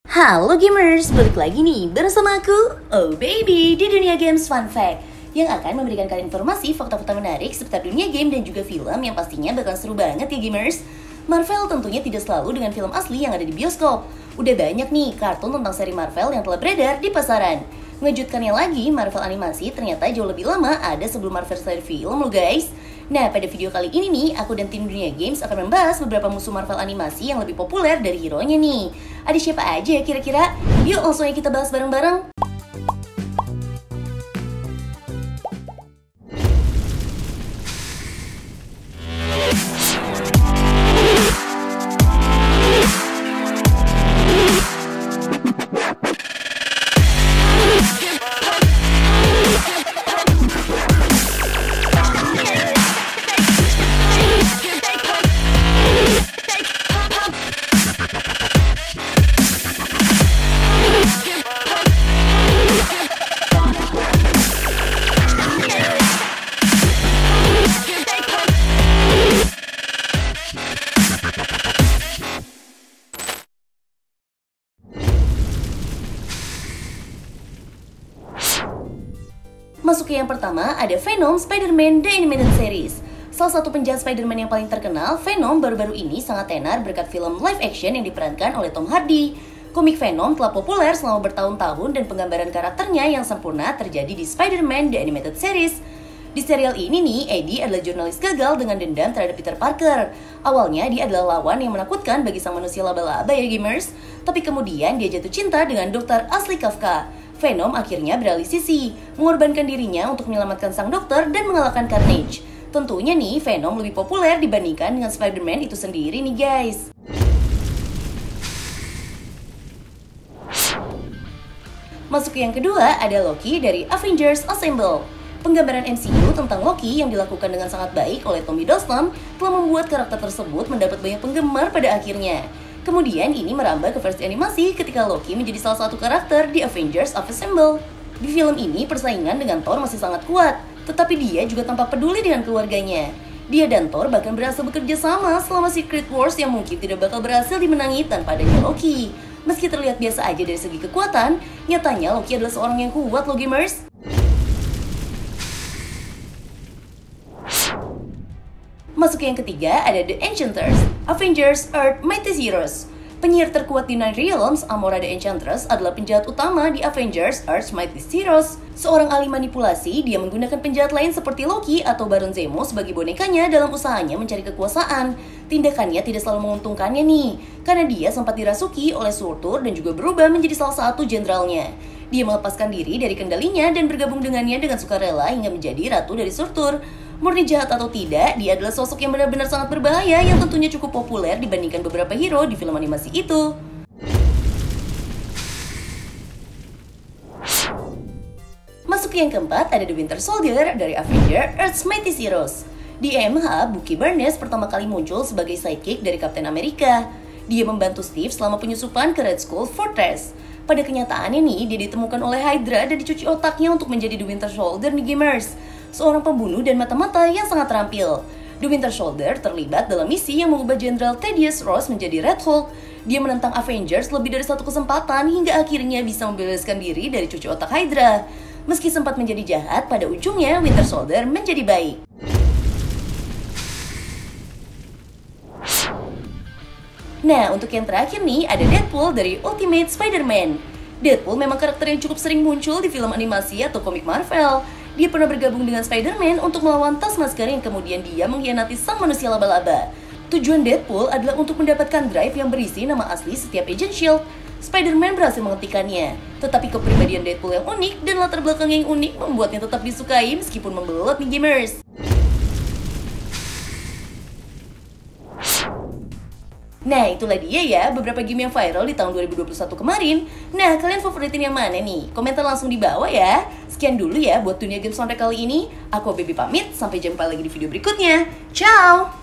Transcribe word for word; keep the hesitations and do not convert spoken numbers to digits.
Halo gamers, balik lagi nih bersama aku, Oh Baby, di Dunia Games Fun Fact yang akan memberikan kalian informasi fakta-fakta menarik seputar dunia game dan juga film yang pastinya bakal seru banget ya gamers. Marvel tentunya tidak selalu dengan film asli yang ada di bioskop. Udah banyak nih kartun tentang seri Marvel yang telah beredar di pasaran. Mengejutkannya lagi, Marvel animasi ternyata jauh lebih lama ada sebelum Marvel seri film loh guys. Nah, pada video kali ini nih, aku dan tim Dunia Games akan membahas beberapa musuh Marvel animasi yang lebih populer dari hero-nya nih. Ada siapa aja ya kira-kira? Yuk langsung aja kita bahas bareng-bareng. Masuk ke yang pertama, ada Venom Spider-Man The Animated Series. Salah satu penjahat Spider-Man yang paling terkenal, Venom baru-baru ini sangat tenar berkat film live action yang diperankan oleh Tom Hardy. Komik Venom telah populer selama bertahun-tahun dan penggambaran karakternya yang sempurna terjadi di Spider-Man The Animated Series. Di serial ini nih, Eddie adalah jurnalis gagal dengan dendam terhadap Peter Parker. Awalnya dia adalah lawan yang menakutkan bagi sang manusia laba-laba ya gamers. Tapi kemudian dia jatuh cinta dengan dokter Ashley Kafka. Venom akhirnya beralih sisi, mengorbankan dirinya untuk menyelamatkan sang dokter dan mengalahkan Carnage. Tentunya nih, Venom lebih populer dibandingkan dengan Spider-Man itu sendiri nih guys. Masuk ke yang kedua, ada Loki dari Avengers Assemble. Penggambaran M C U tentang Loki yang dilakukan dengan sangat baik oleh Tom Hiddleston telah membuat karakter tersebut mendapat banyak penggemar pada akhirnya. Kemudian ini merambah ke versi animasi ketika Loki menjadi salah satu karakter di Avengers Assemble. Di film ini persaingan dengan Thor masih sangat kuat, tetapi dia juga tampak peduli dengan keluarganya. Dia dan Thor bahkan berhasil bekerja sama selama Secret Wars yang mungkin tidak bakal berhasil dimenangi tanpa adanya Loki. Meski terlihat biasa aja dari segi kekuatan, nyatanya Loki adalah seorang yang kuat loh gamers. Masuk ke yang ketiga, ada The Enchanters, Avengers Earth Mighty Heroes. Penyihir terkuat di Nine Realms, Amora the Enchantress adalah penjahat utama di Avengers Earth Mighty Heroes. Seorang ahli manipulasi, dia menggunakan penjahat lain seperti Loki atau Baron Zemo sebagai bonekanya dalam usahanya mencari kekuasaan. Tindakannya tidak selalu menguntungkannya nih, karena dia sempat dirasuki oleh Surtur dan juga berubah menjadi salah satu jenderalnya. Dia melepaskan diri dari kendalinya dan bergabung dengannya dengan sukarela hingga menjadi ratu dari Surtur. Murni jahat atau tidak, dia adalah sosok yang benar-benar sangat berbahaya yang tentunya cukup populer dibandingkan beberapa hero di film animasi itu. Masuk ke yang keempat, ada The Winter Soldier dari Avengers Earth's Mighty Heroes. Di E M H, Bucky Barnes pertama kali muncul sebagai sidekick dari Captain America. Dia membantu Steve selama penyusupan ke Red Skull Fortress. Pada kenyataannya nih, dia ditemukan oleh Hydra dan dicuci otaknya untuk menjadi The Winter Soldier nih gamers. Seorang pembunuh dan mata-mata yang sangat terampil. The Winter Soldier terlibat dalam misi yang mengubah Jenderal Thaddeus Ross menjadi Red Hulk. Dia menentang Avengers lebih dari satu kesempatan hingga akhirnya bisa membebaskan diri dari cuci otak Hydra. Meski sempat menjadi jahat, pada ujungnya Winter Soldier menjadi baik. Nah, untuk yang terakhir nih, ada Deadpool dari Ultimate Spider-Man. Deadpool memang karakter yang cukup sering muncul di film animasi atau komik Marvel. Dia pernah bergabung dengan Spider-Man untuk melawan Taskmaster yang kemudian dia mengkhianati sang manusia laba-laba. Tujuan Deadpool adalah untuk mendapatkan drive yang berisi nama asli setiap Agent Shield. Spider-Man berhasil menghentikannya, tetapi kepribadian Deadpool yang unik dan latar belakang yang unik membuatnya tetap disukai meskipun membelot nih gamers. Nah, itulah dia ya beberapa game yang viral di tahun dua ribu dua puluh satu kemarin. Nah, kalian favoritin yang mana nih? Komentar langsung di bawah ya. Sekian dulu ya buat Dunia Games Soundtrack kali ini. Aku Baby pamit, sampai jumpa lagi di video berikutnya. Ciao!